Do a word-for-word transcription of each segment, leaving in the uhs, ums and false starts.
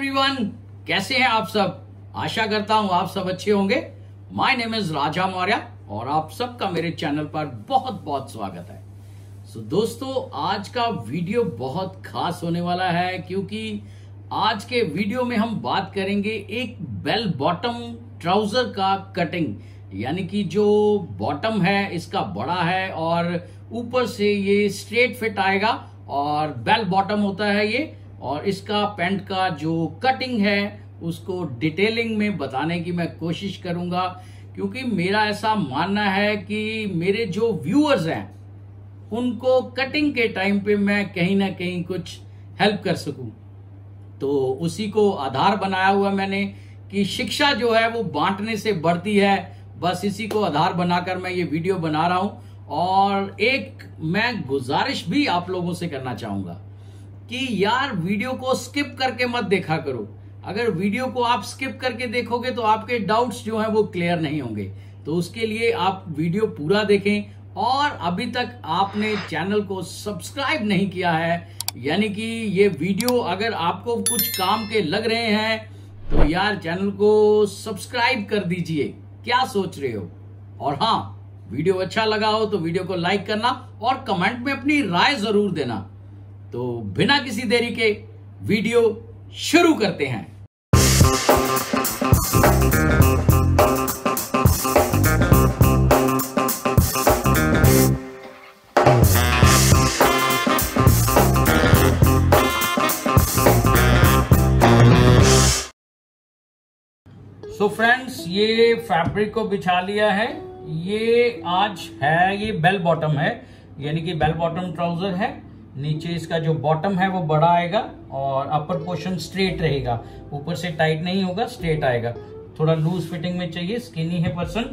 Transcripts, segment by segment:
Everyone, कैसे हैं आप सब। आशा करता हूं आप सब अच्छे होंगे। My name is Raja Maurya और आप सबका मेरे चैनल पर बहुत बहुत स्वागत है। सो so, दोस्तों, आज का वीडियो बहुत खास होने वाला है क्योंकि आज के वीडियो में हम बात करेंगे एक बेल बॉटम ट्राउजर का कटिंग, यानी कि जो बॉटम है इसका बड़ा है और ऊपर से ये स्ट्रेट फिट आएगा और बेल बॉटम होता है ये। और इसका पैंट का जो कटिंग है उसको डिटेलिंग में बताने की मैं कोशिश करूंगा, क्योंकि मेरा ऐसा मानना है कि मेरे जो व्यूअर्स हैं उनको कटिंग के टाइम पे मैं कहीं ना कहीं कुछ हेल्प कर सकूं। तो उसी को आधार बनाया हुआ मैंने कि शिक्षा जो है वो बांटने से बढ़ती है, बस इसी को आधार बनाकर मैं ये वीडियो बना रहा हूं। और एक मैं गुजारिश भी आप लोगों से करना चाहूंगा कि यार वीडियो को स्किप करके मत देखा करो। अगर वीडियो को आप स्किप करके देखोगे तो आपके डाउट्स जो हैं वो क्लियर नहीं होंगे। तो उसके लिए आप वीडियो पूरा देखें, और अभी तक आपने चैनल को सब्सक्राइब नहीं किया है, यानी कि ये वीडियो अगर आपको कुछ काम के लग रहे हैं तो यार चैनल को सब्सक्राइब कर दीजिए। क्या सोच रहे हो। और हाँ, वीडियो अच्छा लगा हो तो वीडियो को लाइक करना और कमेंट में अपनी राय जरूर देना। तो बिना किसी देरी के वीडियो शुरू करते हैं। सो फ्रेंड्स, ये फैब्रिक को बिछा लिया है। ये आज है, ये बेल बॉटम है, यानी कि बेल बॉटम ट्राउजर है। नीचे इसका जो बॉटम है वो बड़ा आएगा और अपर पोर्शन स्ट्रेट रहेगा, ऊपर से टाइट नहीं होगा, स्ट्रेट आएगा। थोड़ा लूज फिटिंग में चाहिए, स्किनी है पर्सन।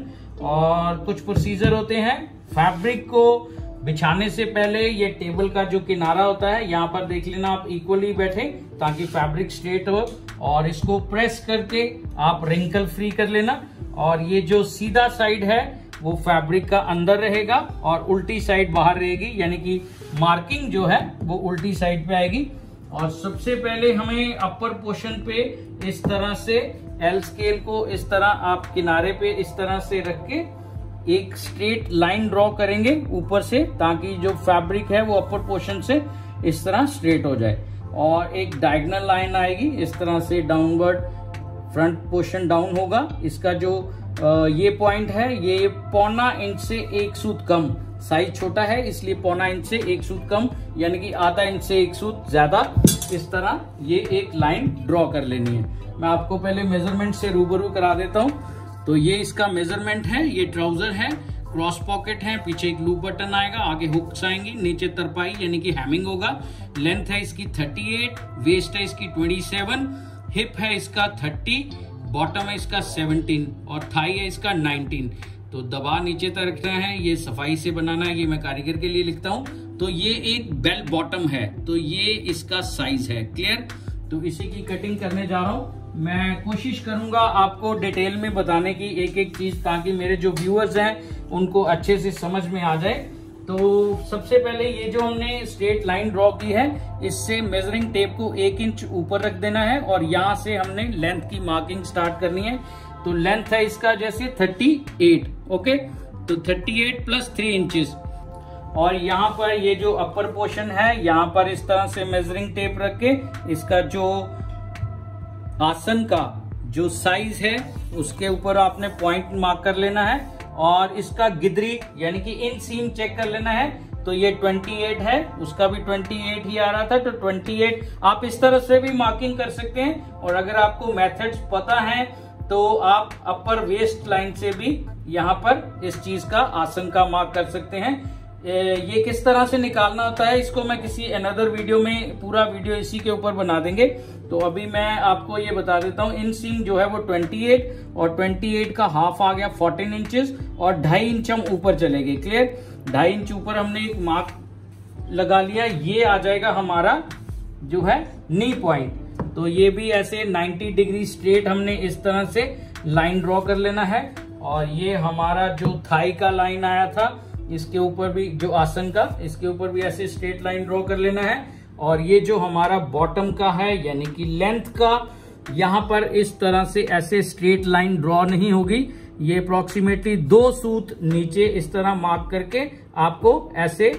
और कुछ प्रोसीजर होते हैं फैब्रिक को बिछाने से पहले। ये टेबल का जो किनारा होता है यहाँ पर देख लेना, आप इक्वली बैठे ताकि फैब्रिक स्ट्रेट हो। और इसको प्रेस करके आप रिंकल फ्री कर लेना। और ये जो सीधा साइड है वो फैब्रिक का अंदर रहेगा और उल्टी साइड बाहर रहेगी, यानी कि मार्किंग जो है वो उल्टी साइड पे आएगी। और सबसे पहले हमें अपर पोर्शन पे इस तरह से एल स्केल को इस तरह आप किनारे पे इस तरह से रख के एक स्ट्रेट लाइन ड्रॉ करेंगे ऊपर से, ताकि जो फैब्रिक है वो अपर पोर्शन से इस तरह स्ट्रेट हो जाए। और एक डायगोनल लाइन आएगी इस तरह से डाउनवर्ड, फ्रंट पोर्शन डाउन होगा। इसका जो आ, ये पॉइंट है ये पौना इंच से एक सूत कम, साइज छोटा है इसलिए पौना इंच से एक सूत कम, यानी कि आधा इंच से एक सूत ज्यादा, इस तरह ये एक लाइन ड्रॉ कर लेनी है। मैं आपको पहले मेजरमेंट से रूबरू करा देता हूँ। तो ये इसका मेजरमेंट है। ये ट्राउजर है, क्रॉस पॉकेट है, पीछे एक लूप बटन आएगा, आगे हुक्स आएंगी, नीचे तरपाई यानी कि हैमिंग होगा। लेंथ है इसकी अड़तीस, वेस्ट है इसकी सत्ताईस, हिप है इसका तीस, बॉटम है इसका सत्रह और थाई है इसका उन्नीस। तो दबा नीचे तक रखना है, ये सफाई से बनाना है, ये मैं कारीगर के लिए लिखता हूँ। तो ये एक बेल बॉटम है, तो ये इसका साइज है। क्लियर। तो इसी की कटिंग करने जा रहा हूँ। मैं कोशिश करूंगा आपको डिटेल में बताने की एक एक चीज, ताकि मेरे जो व्यूअर्स हैं उनको अच्छे से समझ में आ जाए। तो सबसे पहले ये जो हमने स्ट्रेट लाइन ड्रॉ की है, इससे मेजरिंग टेप को एक इंच ऊपर रख देना है और यहाँ से हमने लेंथ की मार्किंग स्टार्ट करनी है। तो लेंथ है इसका जैसे अड़तीस, ओके। तो अड़तीस प्लस थ्री इंचेस। और यहाँ पर ये जो अपर पोर्शन है, यहाँ पर इस तरह से मेजरिंग टेप रख के इसका जो आसन का जो साइज है उसके ऊपर आपने पॉइंट मार्क कर लेना है। और इसका गिदरी यानी कि इन सीम चेक कर लेना है। तो ये अट्ठाईस है, उसका भी अट्ठाईस ही आ रहा था, तो अट्ठाईस आप इस तरह से भी मार्किंग कर सकते हैं। और अगर आपको मेथड्स पता है तो आप अपर वेस्ट लाइन से भी यहाँ पर इस चीज का आसन का मार्क कर सकते हैं। ये किस तरह से निकालना होता है इसको मैं किसी अनदर वीडियो में, पूरा वीडियो इसी के ऊपर बना देंगे। तो अभी मैं आपको ये बता देता हूँ। इन सीम जो है वो अट्ठाईस और अट्ठाईस का हाफ आ गया चौदह इंचेस और ढाई इंच हम ऊपर चले गए। क्लियर। ढाई इंच ऊपर हमने एक मार्क लगा लिया, ये आ जाएगा हमारा जो है नी पॉइंट। तो ये भी ऐसे नब्बे डिग्री स्ट्रेट हमने इस तरह से लाइन ड्रॉ कर लेना है। और ये हमारा जो थाई का लाइन आया था इसके ऊपर भी, जो आसन का, इसके ऊपर भी ऐसे स्ट्रेट लाइन ड्रॉ कर लेना है। और ये जो हमारा बॉटम का है यानी कि लेंथ का यहाँ पर इस तरह से ऐसे स्ट्रेट लाइन ड्रॉ नहीं होगी। ये अप्रोक्सीमेटली दो सूत नीचे इस तरह मार्क करके आपको ऐसे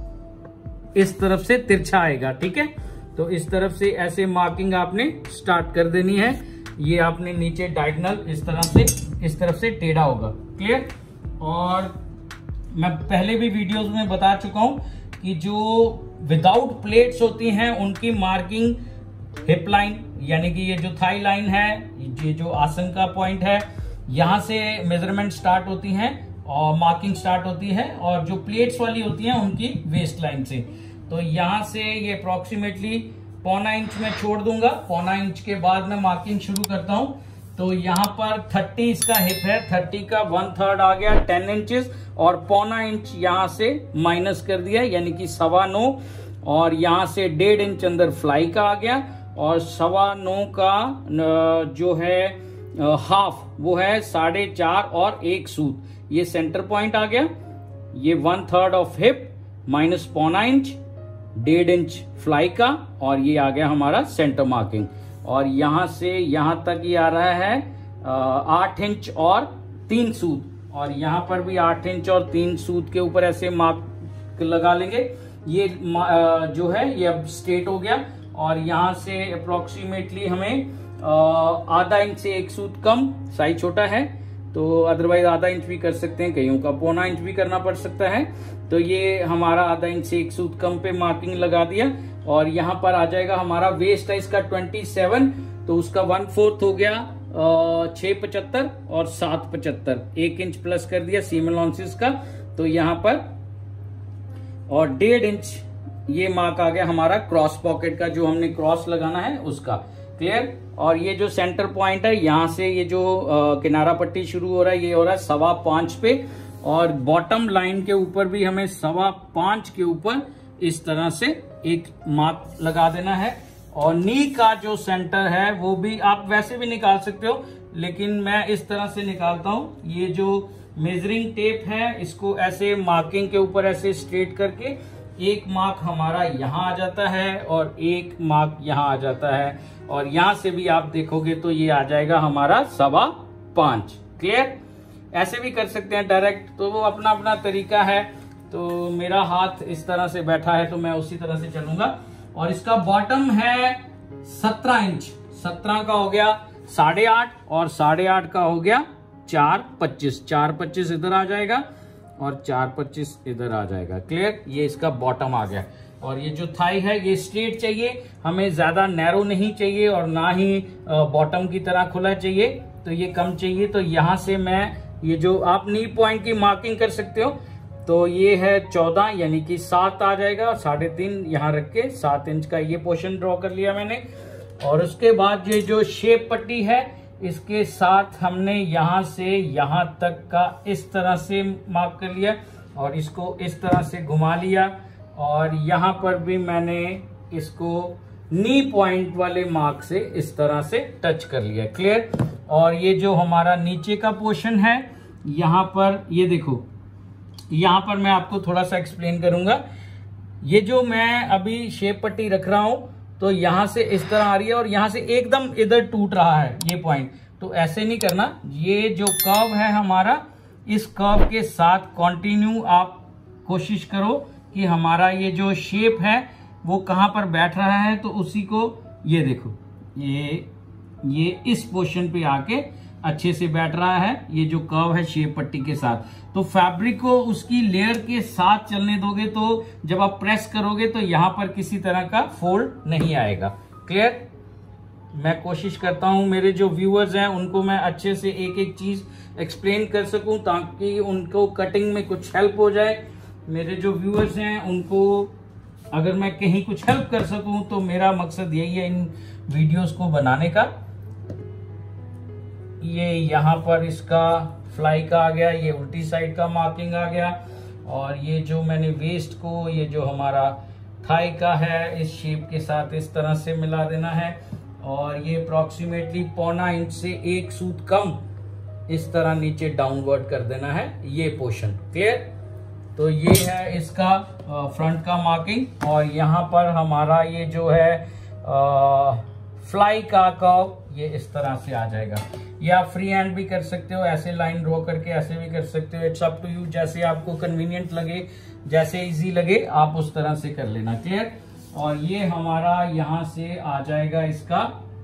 इस तरफ से तिरछा आएगा। ठीक है, तो इस तरफ से ऐसे मार्किंग आपने स्टार्ट कर देनी है। ये आपने नीचे डायगोनल इस तरह से इस तरफ से टेढ़ा होगा। क्लियर। और मैं पहले भी वीडियोस में बता चुका हूं कि जो विदाउट प्लेट्स होती हैं उनकी मार्किंग हिप लाइन यानी कि ये जो थाई लाइन है, ये जो आसन का पॉइंट है, यहां से मेजरमेंट स्टार्ट होती हैं और मार्किंग स्टार्ट होती है। और जो प्लेट्स वाली होती हैं उनकी वेस्ट लाइन से। तो यहां से ये अप्रोक्सीमेटली पौना इंच में छोड़ दूंगा। पौना इंच के बाद मैं मार्किंग शुरू करता हूं। तो यहाँ पर तीस इसका हिप है, तीस का वन थर्ड आ गया टेन इंचेस और पौना इंच यहाँ से माइनस कर दिया यानी कि सवा नौ। और यहाँ से डेढ़ इंच अंदर फ्लाई का आ गया और सवा नौ का जो है हाफ वो है साढ़े चार और एक सूत। ये सेंटर पॉइंट आ गया। ये one third of hip minus पौना इंच, डेढ़ इंच फ्लाई का और ये आ गया हमारा सेंटर मार्किंग। और यहां से यहां तक ये आ रहा है आठ इंच और तीन सूत। और यहां पर भी आठ इंच और तीन सूत के ऊपर ऐसे मार्क लगा लेंगे। ये आ, जो है ये अब स्ट्रेट हो गया। और यहां से अप्रोक्सीमेटली हमें आधा इंच से एक सूत कम, साइज छोटा है तो अदरवाइज आधा इंच भी कर सकते हैं, कईयों का पौना इंच भी करना पड़ सकता है। तो ये हमारा आधा इंच से एक सूत कम पे मार्किंग लगा दिया। और यहाँ पर आ जाएगा हमारा वेस्ट है इसका सत्ताईस, तो उसका वन फोर्थ हो गया छह पचहत्तर और सात पचहत्तर, एक इंच प्लस कर दिया सीम अलाउंसेस का। तो यहाँ पर और डेढ़ इंच ये मार्क आ गया हमारा क्रॉस पॉकेट का, जो हमने क्रॉस लगाना है उसका। क्लियर। और ये जो सेंटर पॉइंट है यहाँ से ये जो आ, किनारा पट्टी शुरू हो रहा है ये हो रहा है सवा पांच पे। और बॉटम लाइन के ऊपर भी हमें सवा पांच के ऊपर इस तरह से एक मार्क लगा देना है। और नी का जो सेंटर है वो भी आप वैसे भी निकाल सकते हो, लेकिन मैं इस तरह से निकालता हूं। ये जो मेजरिंग टेप है इसको ऐसे मार्किंग के ऊपर ऐसे स्ट्रेट करके एक मार्क हमारा यहाँ आ जाता है और एक मार्क यहाँ आ जाता है। और यहां से भी आप देखोगे तो ये आ जाएगा हमारा सवा पांच। क्लियर। ऐसे भी कर सकते हैं डायरेक्ट, तो वो अपना अपना तरीका है। तो मेरा हाथ इस तरह से बैठा है तो मैं उसी तरह से चलूंगा। और इसका बॉटम है सत्रह इंच, सत्रह का हो गया साढ़े आठ और साढ़े आठ का हो गया चार पच्चीस, चार पच्चीस इधर आ जाएगा और चार पच्चीस इधर आ जाएगा। क्लियर। ये इसका बॉटम आ गया। और ये जो थाई है ये स्ट्रेट चाहिए, हमें ज्यादा नैरो नहीं चाहिए और ना ही बॉटम की तरह खुला चाहिए, तो ये कम चाहिए। तो यहां से मैं ये जो आप नी पॉइंट की मार्किंग कर सकते हो, तो ये है चौदह यानी कि सात आ जाएगा। साढ़े तीन यहाँ रख के सात इंच का ये पोर्शन ड्रॉ कर लिया मैंने। और उसके बाद ये जो शेप पट्टी है इसके साथ हमने यहां से यहां तक का इस तरह से मार्क कर लिया और इसको इस तरह से घुमा लिया। और यहां पर भी मैंने इसको नी पॉइंट वाले मार्क से इस तरह से टच कर लिया। क्लियर। और ये जो हमारा नीचे का पोर्शन है यहां पर ये देखो, यहां पर मैं आपको थोड़ा सा एक्सप्लेन करूंगा। ये जो मैं अभी शेप पट्टी रख रहा हूं तो यहां से इस तरह आ रही है और यहां से एकदम इधर टूट रहा है ये पॉइंट, तो ऐसे नहीं करना। ये जो कर्व है हमारा, इस कर्व के साथ कंटिन्यू आप कोशिश करो कि हमारा ये जो शेप है वो कहां पर बैठ रहा है, तो उसी को ये देखो, ये ये इस पोर्शन पे आके अच्छे से बैठ रहा है। ये जो कर्व है शेप पट्टी के साथ, तो फैब्रिक को उसकी लेयर के साथ चलने दोगे तो जब आप प्रेस करोगे तो यहां पर किसी तरह का फोल्ड नहीं आएगा। क्लियर। मैं कोशिश करता हूं मेरे जो व्यूअर्स हैं उनको मैं अच्छे से एक एक चीज एक्सप्लेन कर सकूं ताकि उनको कटिंग में कुछ हेल्प हो जाए। मेरे जो व्यूअर्स हैं उनको अगर मैं कहीं कुछ हेल्प कर सकूं तो मेरा मकसद यही है इन वीडियोस को बनाने का। ये यहाँ पर इसका फ्लाई का आ गया, ये उल्टी साइड का मार्किंग आ गया। और ये जो मैंने वेस्ट को, ये जो हमारा थाई का है, इस शेप के साथ इस तरह से मिला देना है। और ये अप्रोक्सीमेटली पौना इंच से एक सूत कम इस तरह नीचे डाउनवर्ड कर देना है ये पोर्शन। क्लियर। तो ये है इसका फ्रंट का मार्किंग। और यहाँ पर हमारा ये जो है फ्लाई का कर्व ये इस तरह से आ जाएगा। ये आप फ्री हैंड भी कर सकते हो, ऐसे लाइन ड्रॉ करके ऐसे भी कर सकते हो, इट्स अप टू यू, जैसे आपको कन्वीनियंट लगे, जैसे इजी लगे आप उस तरह से कर लेना। क्लियर। और ये हमारा यहां से आ जाएगा इसका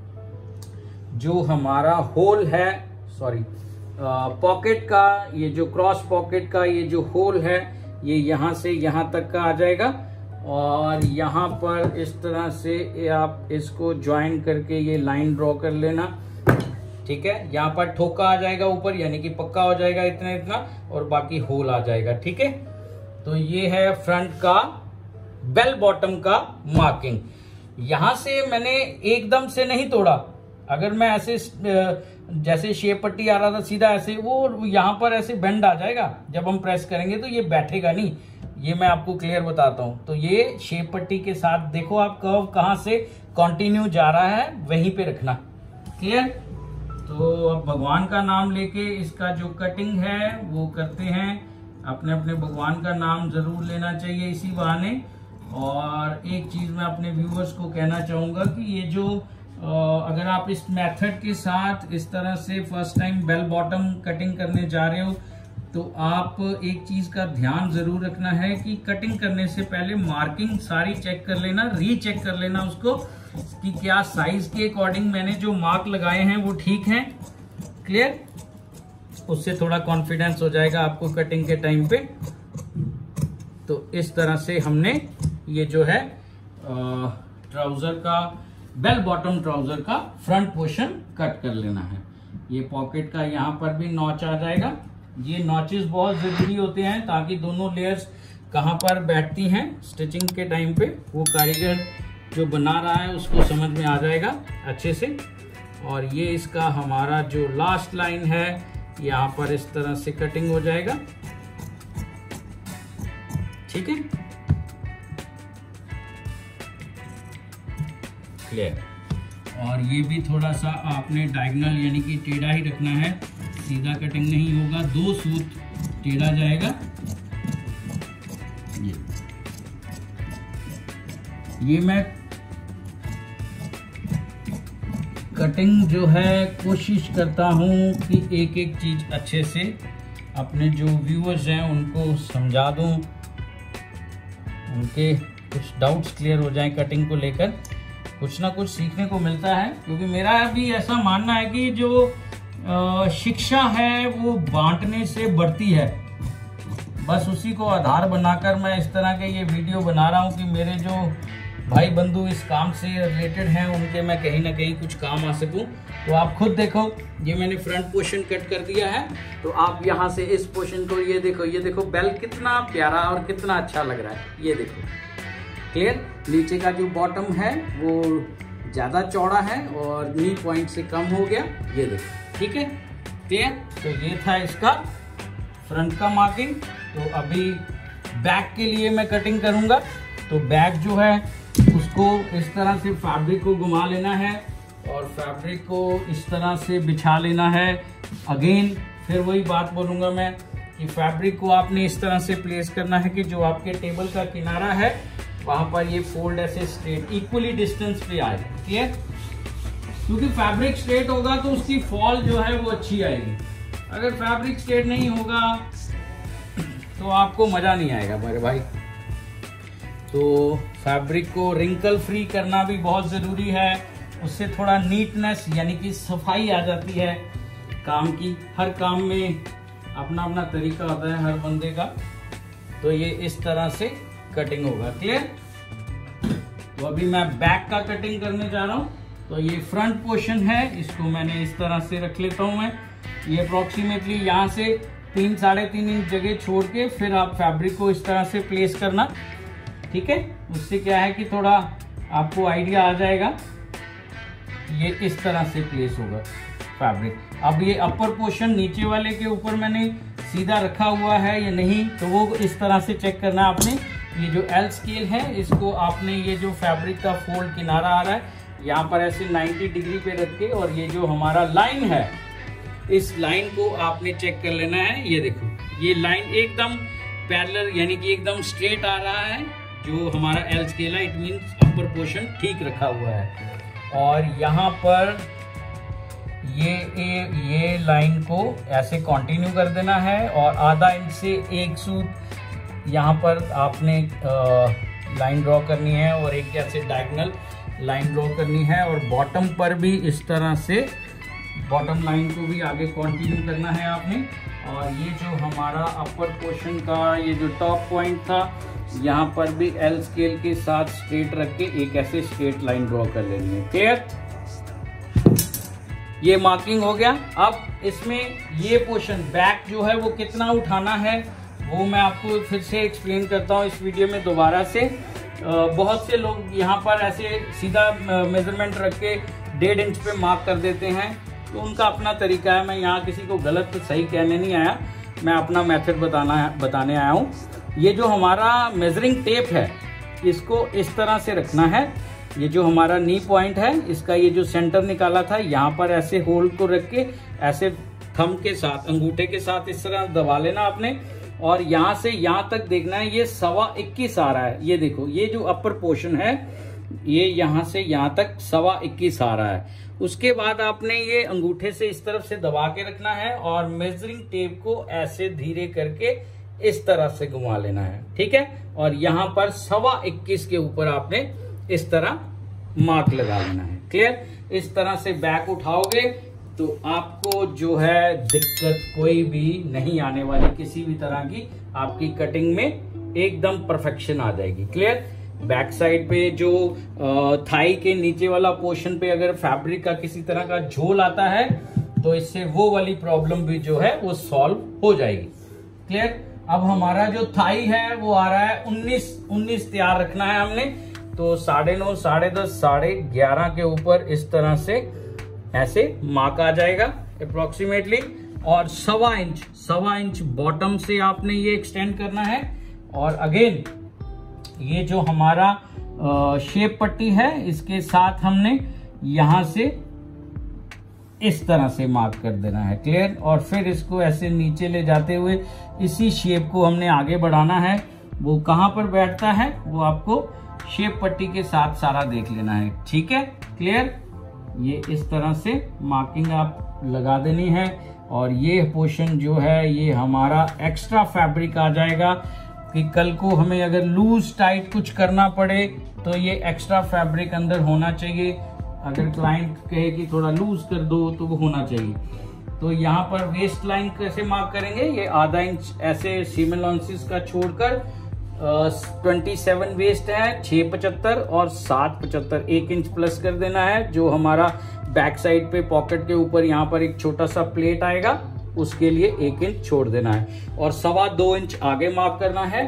जो हमारा होल है, सॉरी पॉकेट का, ये जो क्रॉस पॉकेट का ये जो होल है ये यहां से यहां तक का आ जाएगा। और यहाँ पर इस तरह से आप इसको ज्वाइन करके ये लाइन ड्रॉ कर लेना। ठीक है, यहाँ पर ठोका आ जाएगा ऊपर, यानी कि पक्का हो जाएगा इतना इतना, और बाकी होल आ जाएगा। ठीक है, तो ये है फ्रंट का बेल बॉटम का मार्किंग। यहां से मैंने एकदम से नहीं तोड़ा, अगर मैं ऐसे जैसे शेप पट्टी आ रहा था सीधा ऐसे, वो यहाँ पर ऐसे बेंड आ जाएगा, जब हम प्रेस करेंगे तो ये बैठेगा नहीं, ये मैं आपको क्लियर बताता हूं। तो ये शेप पट्टी के साथ देखो आप कर्व कहां से कंटिन्यू जा रहा है वहीं पे रखना। क्लियर। तो अब भगवान का नाम लेके इसका जो कटिंग है वो करते हैं, अपने अपने भगवान का नाम जरूर लेना चाहिए इसी बहाने। और एक चीज मैं अपने व्यूअर्स को कहना चाहूंगा कि ये जो अगर आप इस मेथड के साथ इस तरह से first time bell bottom cutting करने जा रहे हो तो आप एक चीज का ध्यान जरूर रखना है कि कटिंग करने से पहले मार्किंग सारी चेक कर लेना, रीचेक कर लेना उसको कि क्या साइज के अकॉर्डिंग मैंने जो मार्क लगाए हैं वो ठीक हैं। क्लियर। उससे थोड़ा कॉन्फिडेंस हो जाएगा आपको कटिंग के टाइम पे। तो इस तरह से हमने ये जो है ट्राउजर का बेल बॉटम ट्राउजर का फ्रंट पोर्शन कट कर लेना है। ये पॉकेट का यहाँ पर भी नॉच आ जाएगा। ये नॉचेस बहुत जरूरी होते हैं ताकि दोनों लेयर्स कहाँ पर बैठती हैं स्टिचिंग के टाइम पे, वो कारीगर जो बना रहा है उसको समझ में आ जाएगा अच्छे से। और ये इसका हमारा जो लास्ट लाइन है यहाँ पर इस तरह से कटिंग हो जाएगा। ठीक है, क्लियर। और ये भी थोड़ा सा आपने डायगोनल यानी कि टेढ़ा ही रखना है, सीधा कटिंग नहीं होगा, दो सूत टेढ़ा जाएगा। ये ये मैं कटिंग जो है कोशिश करता हूं कि एक एक चीज अच्छे से अपने जो व्यूअर्स हैं उनको समझा दूं, उनके कुछ डाउट्स क्लियर हो जाएं कटिंग को लेकर, कुछ ना कुछ सीखने को मिलता है। क्योंकि मेरा भी ऐसा मानना है कि जो शिक्षा है वो बांटने से बढ़ती है। बस उसी को आधार बनाकर मैं इस तरह के ये वीडियो बना रहा हूँ कि मेरे जो भाई बंधु इस काम से रिलेटेड हैं उनके मैं कहीं ना कहीं कुछ काम आ सकूं। तो आप खुद देखो, ये मैंने फ्रंट पोर्शन कट कर दिया है, तो आप यहाँ से इस पोर्शन को ये देखो, ये देखो बेल कितना प्यारा और कितना अच्छा लग रहा है, ये देखो। क्लियर। नीचे का जो बॉटम है वो ज्यादा चौड़ा है और नी पॉइंट से कम हो गया, ये देखो। ठीक है, क्लियर। तो ये था इसका फ्रंट का मार्किंग। तो अभी बैक के लिए मैं कटिंग करूंगा। तो बैक जो है उसको इस तरह से फैब्रिक को घुमा लेना है और फैब्रिक को इस तरह से बिछा लेना है। अगेन फिर वही बात बोलूंगा मैं कि फैब्रिक को आपने इस तरह से प्लेस करना है कि जो आपके टेबल का किनारा है वहां पर ये फोल्ड ऐसे स्ट्रेट इक्वली डिस्टेंस पे आए। क्लियर। क्योंकि फैब्रिक स्ट्रेट होगा तो उसकी फॉल जो है वो अच्छी आएगी। अगर फैब्रिक स्ट्रेट नहीं होगा तो आपको मजा नहीं आएगा मेरे भाई। तो फैब्रिक को रिंकल फ्री करना भी बहुत जरूरी है, उससे थोड़ा नीटनेस यानी कि सफाई आ जाती है काम की। हर काम में अपना अपना तरीका होता है हर बंदे का। तो ये इस तरह से कटिंग होगा। क्लियर। तो अभी मैं बैक का कटिंग करने जा रहा हूँ। तो ये फ्रंट पोर्शन है, इसको मैंने इस तरह से रख लेता हूँ मैं। ये अप्रोक्सीमेटली यहाँ से तीन साढ़े तीन इंच जगह छोड़ के फिर आप फैब्रिक को इस तरह से प्लेस करना। ठीक है, उससे क्या है कि थोड़ा आपको आइडिया आ जाएगा। ये इस तरह से प्लेस होगा फैब्रिक। अब ये अपर पोर्शन नीचे वाले के ऊपर मैंने सीधा रखा हुआ है या नहीं, तो वो इस तरह से चेक करना आपने। ये जो एल स्केल है इसको आपने ये जो फैब्रिक का फोल्ड किनारा आ रहा है यहाँ पर ऐसे नब्बे डिग्री पे रख के, और ये जो हमारा लाइन है इस लाइन को आपने चेक कर लेना है। ये देखो, ये लाइन एकदम पैरेलल यानी कि एकदम स्ट्रेट आ रहा है जो हमारा एल स्केल है। इट मींस अपर पोर्शन ठीक रखा हुआ है। और यहाँ पर ये ये ये लाइन को ऐसे कंटिन्यू कर देना है और आधा इंच से एक सूत यहाँ पर आपने लाइन ड्रॉ करनी है और एक ऐसे डायगोनल लाइन ड्रॉ करनी है और बॉटम पर भी इस तरह से बॉटम लाइन को भी आगे कंटिन्यू करना है आपने। और ये जो हमारा अपर पोर्शन का ये जो टॉप पॉइंट था, यहाँ पर भी एल स्केल के साथ स्ट्रेट रख के एक ऐसे स्ट्रेट लाइन ड्रॉ कर लेनी है। क्लियर? ये मार्किंग हो गया। अब इसमें ये पोर्शन बैक जो है वो कितना उठाना है वो मैं आपको फिर से एक्सप्लेन करता हूँ इस वीडियो में दोबारा से। बहुत से लोग यहाँ पर ऐसे सीधा मेजरमेंट रख के डेढ़ इंच पे मार्क कर देते हैं, तो उनका अपना तरीका है। मैं यहाँ किसी को गलत तो सही कहने नहीं आया, मैं अपना मेथड बताना बताने आया हूँ। ये जो हमारा मेजरिंग टेप है इसको इस तरह से रखना है। ये जो हमारा नी पॉइंट है इसका ये जो सेंटर निकाला था, यहाँ पर ऐसे होल को रख के ऐसे थंब के साथ अंगूठे के साथ इस तरह दबा लेना आपने और यहाँ से यहाँ तक देखना है। ये सवा इक्कीस आ रहा है। ये देखो, ये जो अपर पोर्शन है ये यहाँ से यहाँ तक सवा इक्कीस आ रहा है। उसके बाद आपने ये अंगूठे से इस तरफ से दबा के रखना है और मेजरिंग टेप को ऐसे धीरे करके इस तरह से घुमा लेना है। ठीक है? और यहाँ पर सवा इक्कीस के ऊपर आपने इस तरह मार्क लगा लेना है। क्लियर? इस तरह से बैक उठाओगे तो आपको जो है दिक्कत कोई भी नहीं आने वाली, किसी भी तरह की आपकी कटिंग में एकदम परफेक्शन आ जाएगी। क्लियर? बैक साइड पे जो थाई के नीचे वाला पोर्शन पे अगर फैब्रिक का किसी तरह का झोल आता है तो इससे वो वाली प्रॉब्लम भी जो है वो सॉल्व हो जाएगी। क्लियर? अब हमारा जो थाई है वो आ रहा है उन्नीस उन्नीस तैयार रखना है हमने, तो साढ़े नौ साढ़े दस साढ़े ग्यारह के ऊपर इस तरह से ऐसे मार्क आ जाएगा अप्रोक्सीमेटली। और सवा इंच सवा इंच बॉटम से आपने ये एक्सटेंड करना है। और अगेन ये जो हमारा शेप पट्टी है इसके साथ हमने यहां से इस तरह से मार्क कर देना है। क्लियर? और फिर इसको ऐसे नीचे ले जाते हुए इसी शेप को हमने आगे बढ़ाना है। वो कहां पर बैठता है वो आपको शेप पट्टी के साथ सारा देख लेना है। ठीक है? क्लियर? ये इस तरह से मार्किंग आप लगा देनी है और ये पोर्शन जो है ये हमारा एक्स्ट्रा फैब्रिक आ जाएगा कि कल को हमें अगर लूज टाइट कुछ करना पड़े तो ये एक्स्ट्रा फैब्रिक अंदर होना चाहिए। अगर क्लाइंट कहे कि थोड़ा लूज कर दो तो वो होना चाहिए। तो यहाँ पर वेस्ट लाइन कैसे मार्क करेंगे? ये आधा इंच ऐसे सीम अलाउंसेस का छोड़कर ट्वेंटी सेवन वेस्ट है, छह पचहत्तर और सात पचहत्तर, एक इंच प्लस कर देना है। जो हमारा बैक साइड पे पॉकेट के ऊपर यहाँ पर एक छोटा सा प्लेट आएगा उसके लिए एक इंच छोड़ देना है और सवा दो इंच आगे मार्क करना है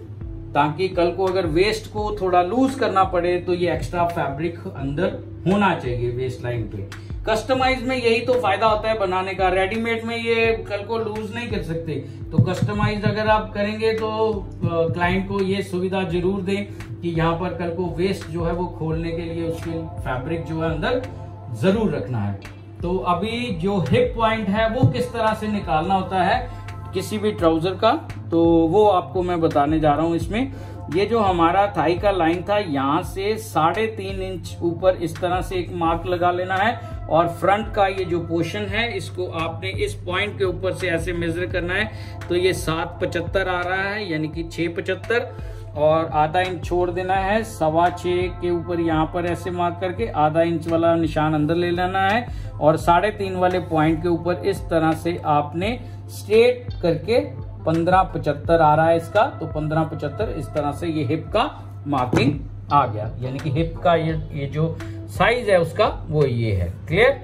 ताकि कल को अगर वेस्ट को थोड़ा लूज करना पड़े तो ये एक्स्ट्रा फैब्रिक अंदर होना चाहिए वेस्ट लाइन पे। कस्टमाइज में यही तो फायदा होता है बनाने का। रेडीमेड में ये कल को लूज नहीं कर सकते, तो कस्टमाइज अगर आप करेंगे तो क्लाइंट को ये सुविधा जरूर दें कि यहाँ पर कल को वेस्ट जो है वो खोलने के लिए उसके फैब्रिक जो है अंदर जरूर रखना है। तो अभी जो हिप पॉइंट है वो किस तरह से निकालना होता है किसी भी ट्राउजर का, तो वो आपको मैं बताने जा रहा हूं। इसमें ये जो हमारा थाई का लाइन था यहाँ से साढ़े तीन इंच ऊपर इस तरह से एक मार्क लगा लेना है और फ्रंट का ये जो पोर्शन है इसको आपने इस पॉइंट के ऊपर से ऐसे मेजर करना है। तो ये सात पचहत्तर आ रहा है यानी कि छह पचहत्तर और आधा इंच छोड़ देना है। सवा छह के ऊपर यहाँ पर ऐसे मार्क करके आधा इंच वाला निशान अंदर ले लेना है और साढ़े तीन वाले पॉइंट के ऊपर इस तरह से आपने स्ट्रेट करके पंद्रह पचहत्तर आ रहा है इसका, तो पंद्रह पचहत्तर इस तरह से ये हिप का मार्किंग आ गया। यानी कि हिप का ये ये जो साइज है उसका वो ये है। क्लियर?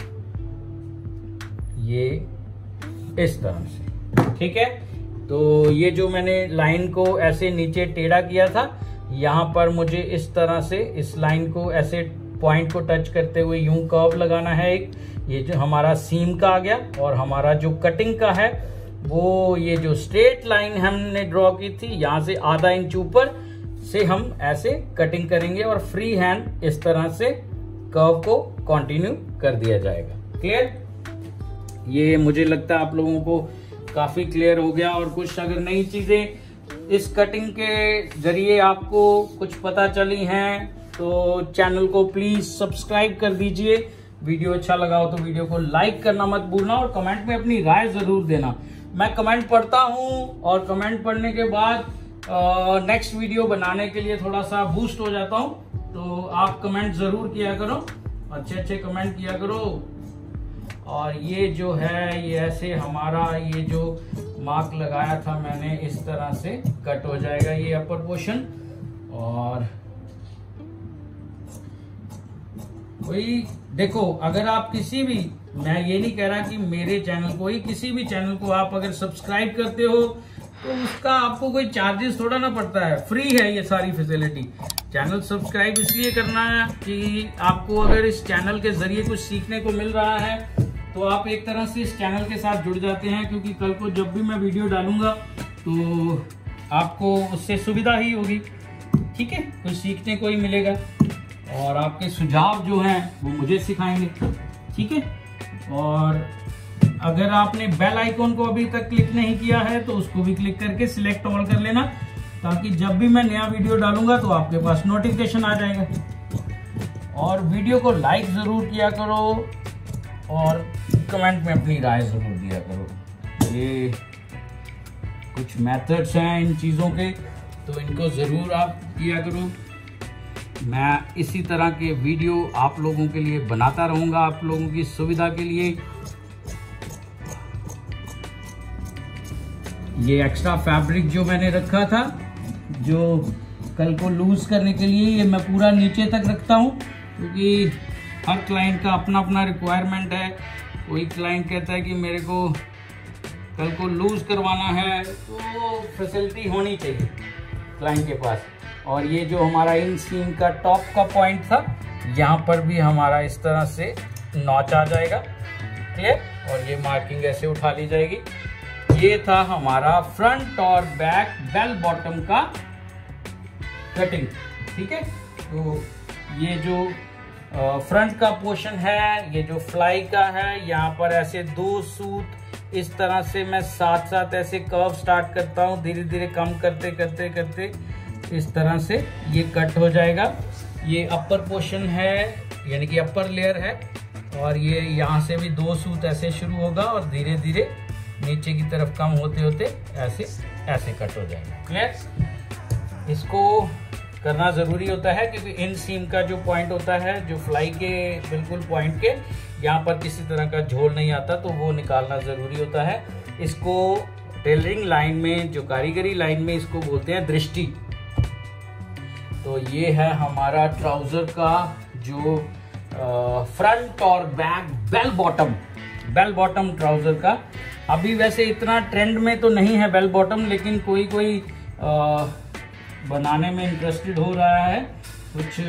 ये इस तरह से। ठीक है? तो ये जो मैंने लाइन को ऐसे नीचे टेढ़ा किया था, यहाँ पर मुझे इस तरह से इस लाइन को ऐसे पॉइंट को टच करते हुए यूं कर्व लगाना है एक। ये जो हमारा सीम का आ गया और हमारा जो कटिंग का है वो ये जो स्ट्रेट लाइन हमने ड्रॉ की थी यहाँ से आधा इंच ऊपर से हम ऐसे कटिंग करेंगे और फ्री हैंड इस तरह से कर्व को कंटिन्यू कर दिया जाएगा। क्लियर? ये मुझे लगता है आप लोगों को काफी क्लियर हो गया। और कुछ अगर नई चीजें इस कटिंग के जरिए आपको कुछ पता चली हैं तो चैनल को प्लीज सब्सक्राइब कर दीजिए। वीडियो अच्छा लगा हो तो वीडियो को लाइक करना मत भूलना और कमेंट में अपनी राय जरूर देना। मैं कमेंट पढ़ता हूं और कमेंट पढ़ने के बाद नेक्स्ट वीडियो बनाने के लिए थोड़ा सा बूस्ट हो जाता हूं। तो आप कमेंट जरूर किया करो, अच्छे अच्छे कमेंट किया करो। और ये जो है ये ऐसे हमारा ये जो मार्क लगाया था मैंने इस तरह से कट हो जाएगा ये अपर पोर्शन। और वही देखो, अगर आप किसी भी, मैं ये नहीं कह रहा कि मेरे चैनल को ही, किसी भी चैनल को आप अगर सब्सक्राइब करते हो तो उसका आपको कोई चार्जेस थोड़ा ना पड़ता है, फ्री है ये सारी फैसिलिटी। चैनल सब्सक्राइब इसलिए करना है कि आपको अगर इस चैनल के जरिए कुछ सीखने को मिल रहा है तो आप एक तरह से इस चैनल के साथ जुड़ जाते हैं, क्योंकि कल को जब भी मैं वीडियो डालूंगा तो आपको उससे सुविधा ही होगी। ठीक है, कुछ सीखने को ही मिलेगा और आपके सुझाव जो हैं वो मुझे सिखाएंगे। ठीक है, और अगर आपने बेल आइकॉन को अभी तक क्लिक नहीं किया है तो उसको भी क्लिक करके सिलेक्ट ऑल कर लेना, ताकि जब भी मैं नया वीडियो डालूंगा तो आपके पास नोटिफिकेशन आ जाएगा। और वीडियो को लाइक जरूर किया करो और कमेंट में अपनी राय जरूर दिया करो। ये कुछ मेथड्स हैं इन चीज़ों के, तो इनको ज़रूर आप किया करो। मैं इसी तरह के वीडियो आप लोगों के लिए बनाता रहूँगा, आप लोगों की सुविधा के लिए। ये एक्स्ट्रा फैब्रिक जो मैंने रखा था, जो कल को लूज करने के लिए, ये मैं पूरा नीचे तक रखता हूँ, क्योंकि हर क्लाइंट का अपना अपना रिक्वायरमेंट है। कोई क्लाइंट कहता है कि मेरे को कल को लूज करवाना है, तो फैसिलिटी होनी चाहिए क्लाइंट के पास। और ये जो हमारा इन सीम का टॉप का पॉइंट था, यहाँ पर भी हमारा इस तरह से नॉच आ जाएगा, क्लियर। और ये मार्किंग ऐसे उठा ली जाएगी। ये था हमारा फ्रंट और बैक बेल बॉटम का कटिंग। ठीक है, तो ये जो फ्रंट का पोर्शन है, ये जो फ्लाई का है, यहाँ पर ऐसे दो सूत इस तरह से मैं साथ साथ ऐसे कर्व स्टार्ट करता हूँ, धीरे धीरे कम करते करते करते इस तरह से ये कट हो जाएगा। ये अपर पोर्शन है, यानी कि अपर लेयर है, और ये यहाँ से भी दो सूत ऐसे शुरू होगा और धीरे धीरे नीचे की तरफ कम होते होते ऐसे ऐसे कट हो जाएगा, क्लियर। इसको करना ज़रूरी होता है क्योंकि इन सीम का जो पॉइंट होता है, जो फ्लाई के बिल्कुल पॉइंट के यहाँ पर किसी तरह का झोल नहीं आता, तो वो निकालना ज़रूरी होता है। इसको टेलरिंग लाइन में, जो कारीगरी लाइन में, इसको बोलते हैं दृष्टि। तो ये है हमारा ट्राउज़र का जो फ्रंट और back bell bottom bell bottom trouser का। अभी वैसे इतना ट्रेंड में तो नहीं है बेल बॉटम, लेकिन कोई कोई आ, बनाने में इंटरेस्टेड हो रहा है। कुछ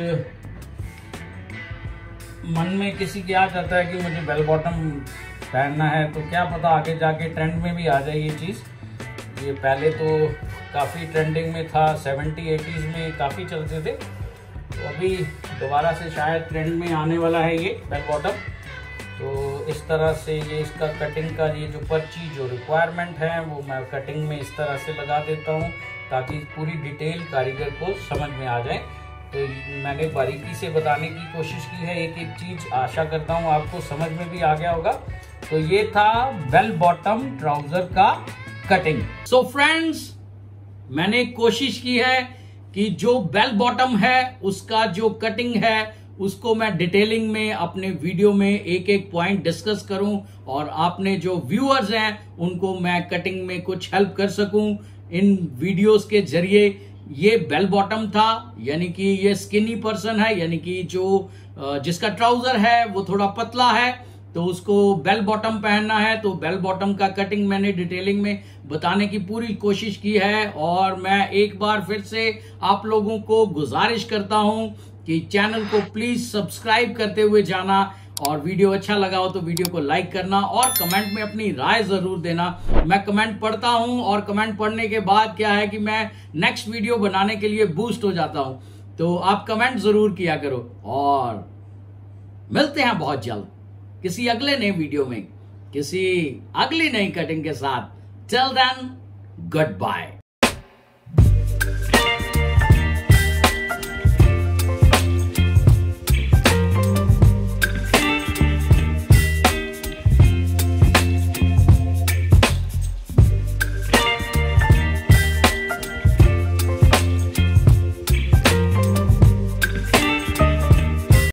मन में किसी के आ जाता है कि मुझे बेल बॉटम पहनना है, तो क्या पता आगे जाके ट्रेंड में भी आ जाए ये चीज़। ये पहले तो काफ़ी ट्रेंडिंग में था, सेवेंटी एटीज़ में काफ़ी चलते थे, तो अभी दोबारा से शायद ट्रेंड में आने वाला है ये बेल बॉटम। तो इस तरह से ये इसका कटिंग का ये जो पर्ची जो रिक्वायरमेंट है वो मैं कटिंग में इस तरह से लगा देता हूँ, ताकि पूरी डिटेल कारीगर को समझ में आ जाए। तो मैंने बारीकी से बताने की कोशिश की है एक एक चीज़, आशा करता हूँ आपको समझ में भी आ गया होगा। तो ये था बेल बॉटम ट्राउज़र का कटिंग। सो फ्रेंड्स, मैंने कोशिश की है कि जो बेल बॉटम है उसका जो कटिंग है उसको मैं डिटेलिंग में अपने वीडियो में एक एक पॉइंट डिस्कस करूं, और आपने जो व्यूअर्स हैं उनको मैं कटिंग में कुछ हेल्प कर सकूं इन वीडियोस के जरिए। ये बेल बॉटम था, यानी कि ये स्किनी पर्सन है, यानी कि जो जिसका ट्राउजर है वो थोड़ा पतला है, तो उसको बेल बॉटम पहनना है। तो बेल बॉटम का कटिंग मैंने डिटेलिंग में बताने की पूरी कोशिश की है। और मैं एक बार फिर से आप लोगों को गुजारिश करता हूं कि चैनल को प्लीज सब्सक्राइब करते हुए जाना, और वीडियो अच्छा लगा हो तो वीडियो को लाइक करना और कमेंट में अपनी राय जरूर देना। मैं कमेंट पढ़ता हूं और कमेंट पढ़ने के बाद क्या है कि मैं नेक्स्ट वीडियो बनाने के लिए बूस्ट हो जाता हूं। तो आप कमेंट जरूर किया करो, और मिलते हैं बहुत जल्द किसी अगले नए वीडियो में, किसी अगली नई कटिंग के साथ। Till then, good bye.